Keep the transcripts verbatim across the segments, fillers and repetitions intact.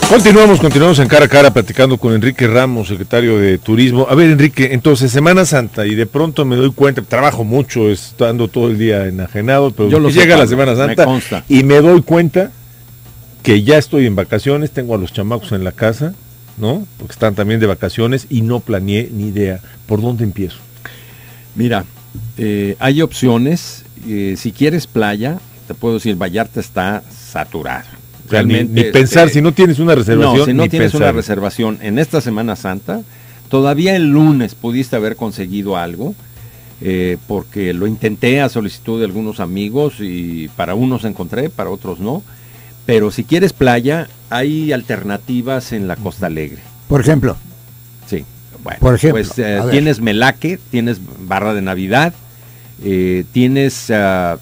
Continuamos, continuamos en cara a cara platicando con Enrique Ramos, secretario de Turismo. A ver, Enrique, entonces Semana Santa y de pronto me doy cuenta, trabajo mucho, estando todo el día enajenado, pero Yo lo llega sé, la Semana Santa me consta. y me doy cuenta que ya estoy en vacaciones, tengo a los chamacos en la casa, ¿no? Porque están también de vacaciones y no planeé ni idea. ¿Por dónde empiezo? Mira, eh, hay opciones. Eh, si quieres playa, te puedo decir, Vallarta está saturado. O sea, Realmente, ni, ni pensar, eh, si no tienes una reservación. No, si no ni tienes pensar. una reservación en esta Semana Santa, todavía el lunes pudiste haber conseguido algo, eh, porque lo intenté a solicitud de algunos amigos y para unos encontré, para otros no. Pero si quieres playa, hay alternativas en la Costa Alegre. Por ejemplo. Sí, bueno, Por ejemplo, pues eh, tienes Melaque, tienes Barra de Navidad, eh, tienes uh,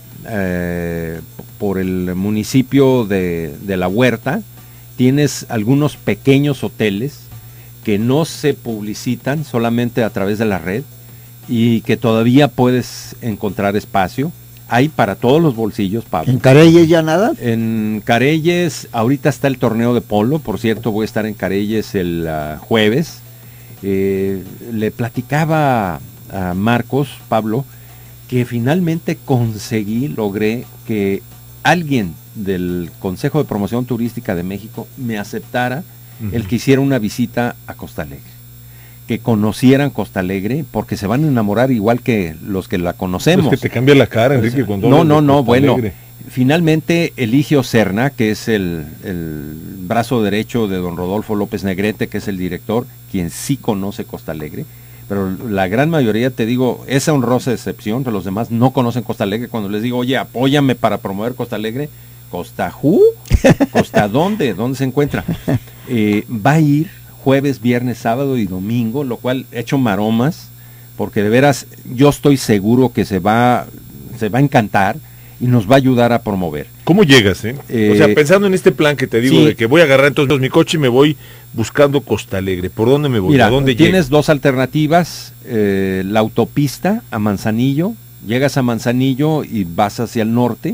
eh, por el municipio de, de La Huerta, tienes algunos pequeños hoteles que no se publicitan solamente a través de la red y que todavía puedes encontrar espacio. Hay para todos los bolsillos, Pablo. ¿En Careyes ya nada? En Careyes, ahorita está el torneo de polo, por cierto, voy a estar en Careyes el uh, jueves. Eh, le platicaba a Marcos, Pablo, que finalmente conseguí, logré que alguien del Consejo de Promoción Turística de México me aceptara uh-huh. el que hiciera una visita a Costa Alegre, que conocieran Costa Alegre, porque se van a enamorar igual que los que la conocemos. Es que te cambia la cara, Enrique, cuando No, no, no, bueno, Alegre. Finalmente Eligio Serna, que es el, el brazo derecho de don Rodolfo López Negrete, que es el director, quien sí conoce Costa Alegre, pero la gran mayoría, te digo, esa honrosa excepción, pero los demás no conocen Costa Alegre. Cuando les digo, oye, apóyame para promover Costa Alegre, ¿Costa Who? ¿Costa dónde? ¿Dónde se encuentra? Eh, va a ir jueves, viernes, sábado y domingo, lo cual he hecho maromas, porque de veras yo estoy seguro que se va, se va a encantar y nos va a ayudar a promover. ¿Cómo llegas, eh? eh? O sea, pensando en este plan que te digo, sí, de que voy a agarrar entonces mi coche y me voy buscando Costa Alegre. ¿Por dónde me voy? Mira, ¿A dónde tienes llegas? dos alternativas, eh, la autopista a Manzanillo, llegas a Manzanillo y vas hacia el norte,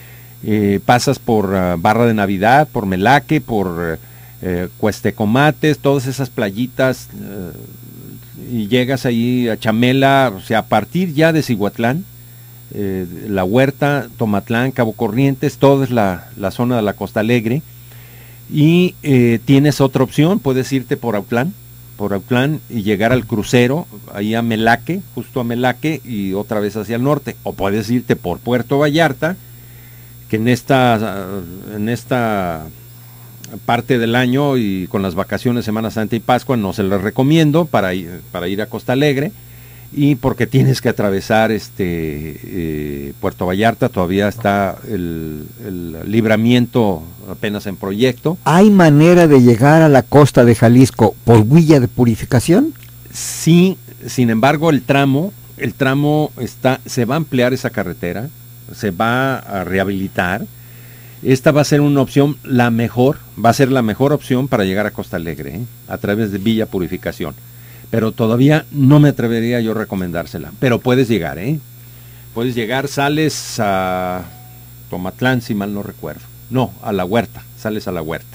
eh, pasas por uh, Barra de Navidad, por Melaque, por eh, Cuestecomates, todas esas playitas, eh, y llegas ahí a Chamela, o sea, a partir ya de Cihuatlán, Eh, La Huerta, Tomatlán, Cabo Corrientes, toda es la, la zona de la Costa Alegre. Y eh, tienes otra opción, puedes irte por Autlán, por Autlán y llegar al crucero, ahí a Melaque, justo a Melaque y otra vez hacia el norte. O puedes irte por Puerto Vallarta, que en esta, en esta parte del año y con las vacaciones Semana Santa y Pascua no se les recomiendo para ir, para ir a Costa Alegre. Y porque tienes que atravesar este eh, Puerto Vallarta, todavía está el, el libramiento apenas en proyecto. ¿Hay manera de llegar a la costa de Jalisco por vía de purificación? Sí, sin embargo el tramo, el tramo está, se va a ampliar esa carretera, se va a rehabilitar. Esta va a ser una opción, la mejor, va a ser la mejor opción para llegar a Costa Alegre, ¿eh? A través de Villa Purificación. Pero todavía no me atrevería yo a recomendársela. Pero puedes llegar, ¿eh? Puedes llegar, sales a Tomatlán, si mal no recuerdo. No, a La Huerta, sales a La Huerta.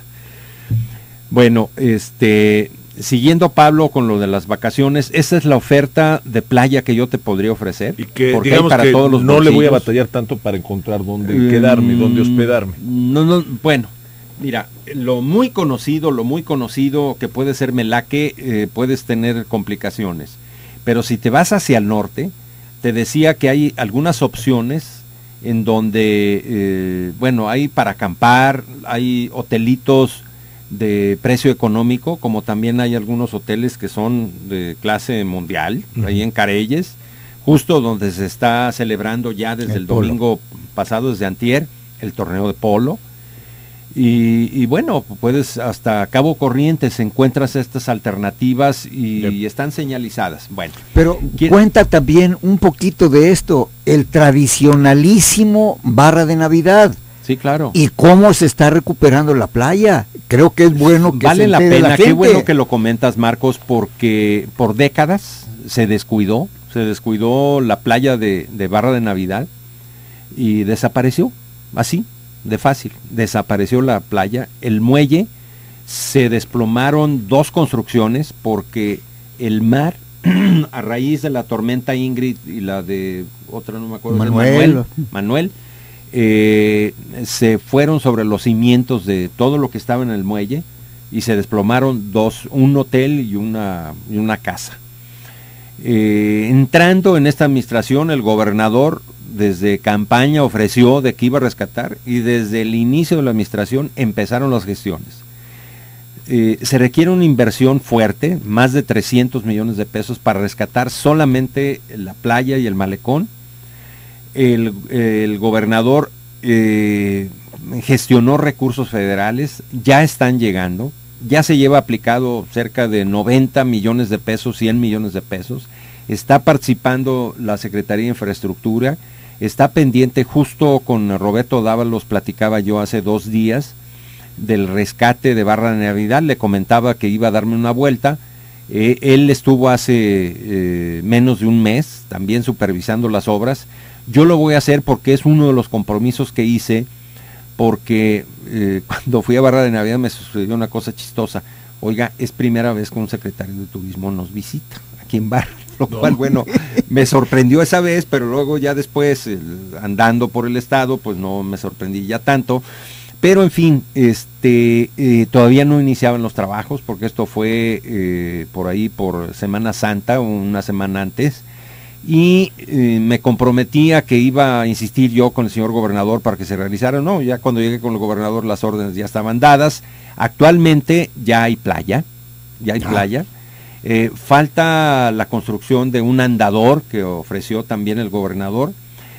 Bueno, este, siguiendo, Pablo, con lo de las vacaciones, esa es la oferta de playa que yo te podría ofrecer. Y que, porque digamos hay para que todos los no bolsillos. le voy a batallar tanto para encontrar dónde eh, quedarme, dónde hospedarme. No, no, bueno. Mira, lo muy conocido, lo muy conocido que puede ser Melaque, eh, puedes tener complicaciones. Pero si te vas hacia el norte, te decía que hay algunas opciones en donde, eh, bueno, hay para acampar, hay hotelitos de precio económico, como también hay algunos hoteles que son de clase mundial, uh-huh. ahí en Careyes, justo donde se está celebrando ya desde el, el domingo pasado, desde antier, el torneo de polo. Y, y bueno, puedes hasta Cabo Corrientes encuentras estas alternativas y, yep. y están señalizadas. Bueno, pero cuenta también un poquito de esto, el tradicionalísimo Barra de Navidad. Sí, claro. Y cómo se está recuperando la playa. Creo que es bueno que vale se la pena. La gente. Qué bueno que lo comentas, Marcos, porque por décadas se descuidó, se descuidó la playa de, de Barra de Navidad y desapareció, así. De fácil, desapareció la playa, el muelle se desplomaron dos construcciones porque el mar, a raíz de la tormenta Ingrid y la de otra, no me acuerdo, Manuel, Manuel, Manuel eh, se fueron sobre los cimientos de todo lo que estaba en el muelle y se desplomaron dos, un hotel y una, y una casa. Eh, entrando en esta administración, el gobernador desde campaña ofreció de que iba a rescatar y desde el inicio de la administración empezaron las gestiones. Eh, se requiere una inversión fuerte, más de trescientos millones de pesos para rescatar solamente la playa y el malecón. El, el gobernador eh, gestionó recursos federales, ya están llegando, ya se lleva aplicado cerca de noventa millones de pesos, cien millones de pesos, está participando la Secretaría de Infraestructura, está pendiente, justo con Roberto Dávalos platicaba yo hace dos días, del rescate de Barra de Navidad, le comentaba que iba a darme una vuelta, eh, él estuvo hace eh, menos de un mes también supervisando las obras, yo lo voy a hacer porque es uno de los compromisos que hice, porque eh, cuando fui a Barra de Navidad me sucedió una cosa chistosa, oiga, es primera vez que un secretario de turismo nos visita aquí en Barra, lo no. cual bueno, me sorprendió esa vez, pero luego ya después, eh, andando por el estado, pues no me sorprendí ya tanto. Pero en fin, este, eh, todavía no iniciaban los trabajos porque esto fue eh, por ahí por Semana Santa, una semana antes, y eh, me comprometía que iba a insistir yo con el señor gobernador para que se realizara. No, ya cuando llegué con el gobernador las órdenes ya estaban dadas. Actualmente ya hay playa, ya hay ah. playa. Eh, falta la construcción de un andador que ofreció también el gobernador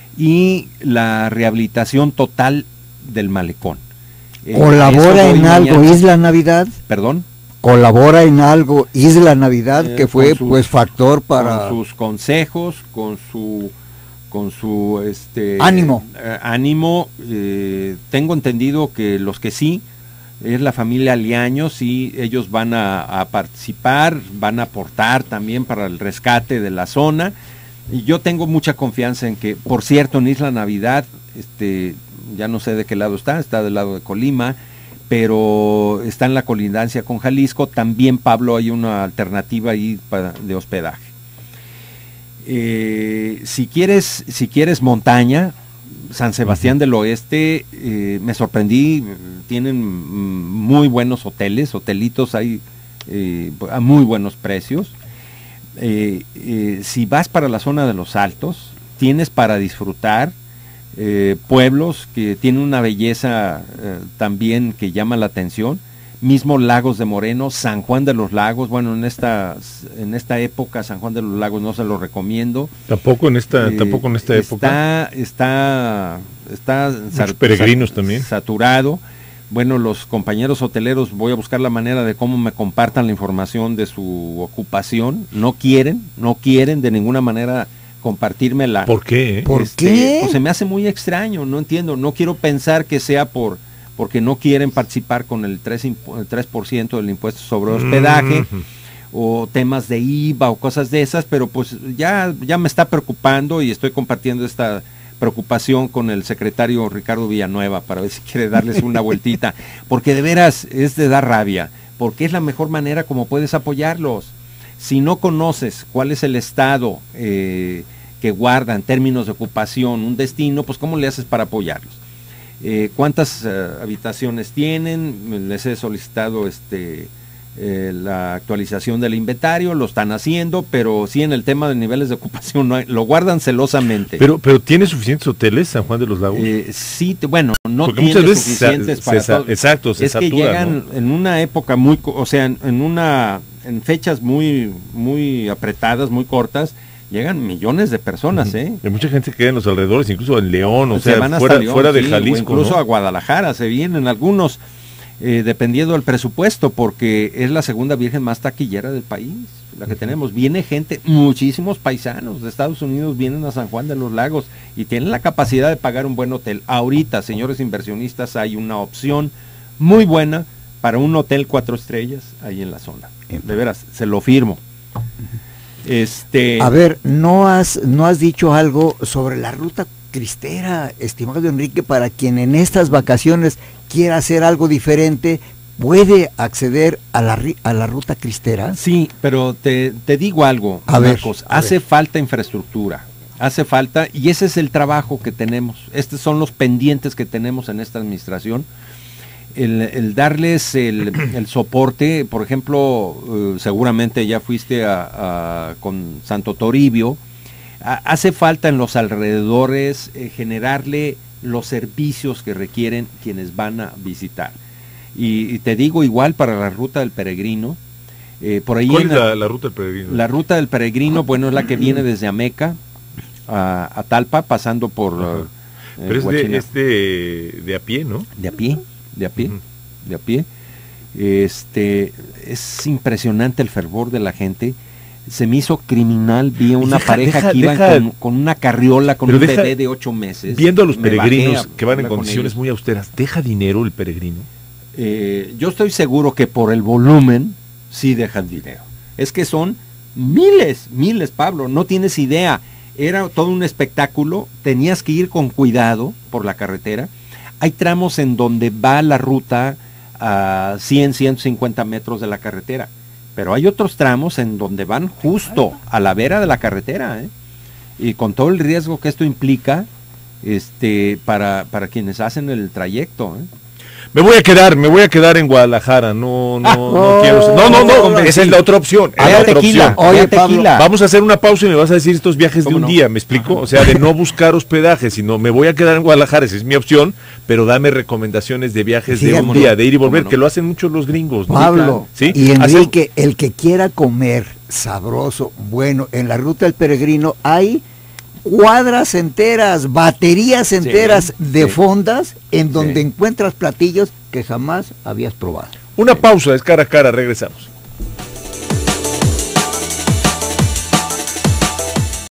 y la rehabilitación total del malecón. ¿Colabora en algo mañana. Isla Navidad? ¿Perdón? ¿Colabora en algo Isla Navidad, eh, que fue sus, pues factor para...? Con sus consejos, con su con su este ánimo. Eh, ánimo, eh, tengo entendido que los que sí, es la familia Liaños, y ellos van a, a participar, van a aportar también para el rescate de la zona, y yo tengo mucha confianza en que, por cierto, en Isla Navidad, este... ya no sé de qué lado está, está del lado de Colima, pero está en la colindancia con Jalisco, también, Pablo, hay una alternativa ahí para, de hospedaje. Eh, si quieres, si quieres montaña, San Sebastián uh-huh. del Oeste, eh, me sorprendí, tienen muy buenos hoteles, hotelitos hay eh, a muy buenos precios. Eh, eh, si vas para la zona de los Altos, tienes para disfrutar Eh, pueblos que tienen una belleza eh, también que llama la atención, mismo Lagos de Moreno, San Juan de los Lagos. Bueno, en esta en esta época San Juan de los Lagos no se lo recomiendo. Tampoco en esta eh, tampoco en esta está, época. Está está Muchos peregrinos sat, también. Saturado. Bueno, los compañeros hoteleros, voy a buscar la manera de cómo me compartan la información de su ocupación. No quieren, no quieren de ninguna manera compartírmela. ¿Por qué? ¿Por este, qué? Pues se me hace muy extraño, no entiendo, no quiero pensar que sea por porque no quieren participar con el tres por ciento del impuesto sobre hospedaje, mm-hmm. o temas de I V A o cosas de esas, pero pues ya, ya me está preocupando y estoy compartiendo esta preocupación con el secretario Ricardo Villanueva para ver si quiere darles una vueltita, porque de veras es de dar rabia, porque es la mejor manera como puedes apoyarlos. Si no conoces cuál es el estado eh, que guarda en términos de ocupación un destino, pues ¿cómo le haces para apoyarlos? Eh, ¿Cuántas uh, habitaciones tienen? Les he solicitado este eh, la actualización del inventario, lo están haciendo, pero sí en el tema de niveles de ocupación no hay, lo guardan celosamente. Pero pero ¿tiene suficientes hoteles San Juan de los Lagos? Eh, sí, te, bueno, no Porque tiene muchas suficientes veces para se, todos. Exacto, se es satura, que llegan ¿no? en una época muy, o sea, en, en una en fechas muy muy apretadas, muy cortas, llegan millones de personas, uh-huh. ¿eh? Y mucha gente queda en los alrededores, incluso en León, o se sea, van fuera, León, fuera de sí, Jalisco, o incluso ¿no? a Guadalajara, se vienen algunos, eh, dependiendo del presupuesto, porque es la segunda virgen más taquillera del país, la que uh-huh. tenemos. Viene gente, muchísimos paisanos de Estados Unidos vienen a San Juan de los Lagos y tienen la capacidad de pagar un buen hotel. Ahorita, señores inversionistas, hay una opción muy buena para un hotel cuatro estrellas ahí en la zona. De veras, se lo firmo. Este... A ver, ¿no has, no has dicho algo sobre la ruta cristera, estimado Enrique, para quien en estas vacaciones quiera hacer algo diferente, puede acceder a la, a la ruta cristera? Sí, pero te, te digo algo, a Marcos, ver, a hace ver. falta infraestructura, hace falta, y ese es el trabajo que tenemos, estos son los pendientes que tenemos en esta administración, el, el darles el, el soporte, por ejemplo, uh, seguramente ya fuiste a, a, con Santo Toribio, a, hace falta en los alrededores eh, generarle los servicios que requieren quienes van a visitar. Y, y te digo igual para la ruta del peregrino, eh, por ahí ¿Cuál en es la, la ruta del peregrino? La ruta del peregrino, bueno, es la que viene desde Ameca a, a Talpa, pasando por uh, Pero es, de, es de, de a pie, ¿no? De a pie, de a pie, Uh-huh. de a pie. Este, es impresionante el fervor de la gente. Se me hizo criminal, vi una deja, pareja deja, que iban deja, con, con una carriola, con pero un deja, bebé de ocho meses. Viendo a los Me peregrinos bajé a que van en hablar con condiciones ellos. muy austeras, ¿deja dinero el peregrino? Eh, yo estoy seguro que por el volumen sí dejan dinero. Es que son miles, miles, Pablo, no tienes idea. Era todo un espectáculo, tenías que ir con cuidado por la carretera. Hay tramos en donde va la ruta a cien, ciento cincuenta metros de la carretera, pero hay otros tramos en donde van justo a la vera de la carretera, ¿eh? Y con todo el riesgo que esto implica este, para, para quienes hacen el trayecto, ¿eh? Me voy a quedar, me voy a quedar en Guadalajara, no, no, Ah, no oh, quiero. No, no, no, no, esa es la otra opción. Es Ve la a otra tequila, opción. Oye, ve a Pablo, tequila. Vamos a hacer una pausa y me vas a decir estos viajes de ¿Cómo un no? día, ¿me explico? Ajá. O sea, de no buscar hospedaje, sino me voy a quedar en Guadalajara, esa es mi opción, pero dame recomendaciones de viajes de Fíjate. un día, de ir y volver, ¿Cómo no? que lo hacen muchos los gringos, ¿no? Pablo, ¿Sí? y Hacen- Enrique, el que quiera comer sabroso, bueno, en la ruta del peregrino hay cuadras enteras, baterías enteras de sí. fondas en donde Sí. encuentras platillos que jamás habías probado. Una pausa, es cara a cara, regresamos.